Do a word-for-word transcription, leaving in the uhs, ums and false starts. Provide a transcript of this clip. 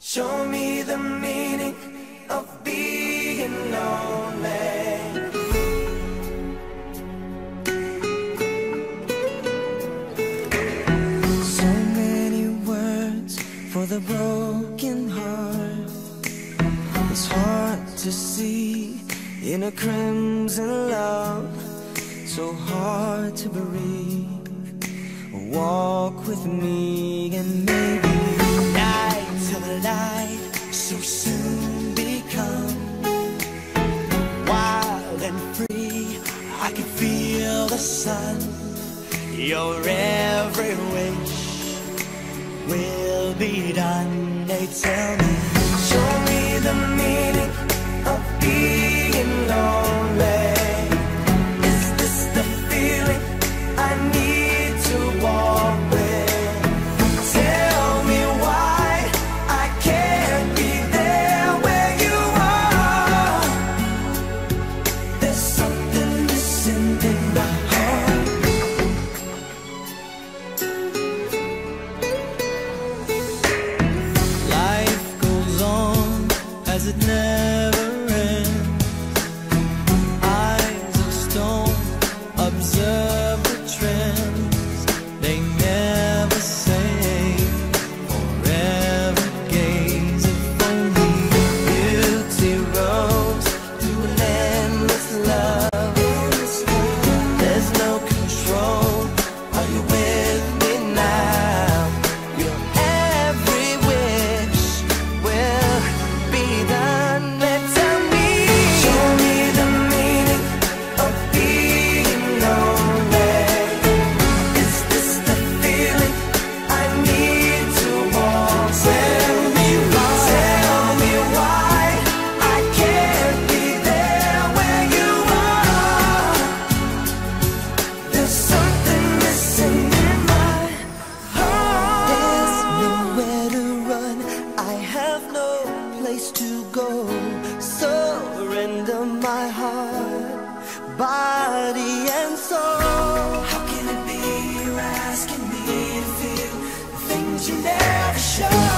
Show me the meaning of being lonely. So many words for the broken heart. It's hard to see in a crimson love, so hard to breathe. Walk with me and maybe night till the light so soon become wild and free. I can feel the sun. Your every wish will be done. They tell me, show me the meaning of being lonely. Is this the feeling I need to walk with? Tell me why I can't be there where you are. There's something missing in my heart. Life goes on as it never ends. Eyes of stone observe the trends. They never say forever gaze. If only beauty rose through an endless love. There's no control. Are you with me now? Your every wish will be done. Then tell me, show me the meaning of being lonely. Is this the feeling I need to walk? Tell me why, tell me why I can't be there where you are. There's something missing in my heart. There's nowhere to run. I have no place to go. Surrender my heart, body and soul. How can it be you're asking me to feel the things you never show?